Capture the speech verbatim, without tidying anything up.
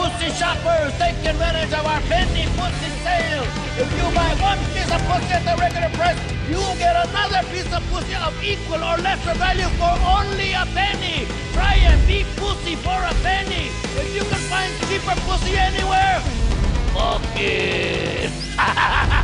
pussy shoppers, taking advantage of our penny pussy sale. If you buy one piece of pussy at the regular price, you will get another piece of pussy of equal or lesser value for only a penny. Try and beat pussy for a penny. If you can find cheaper pussy anywhere, fuck it.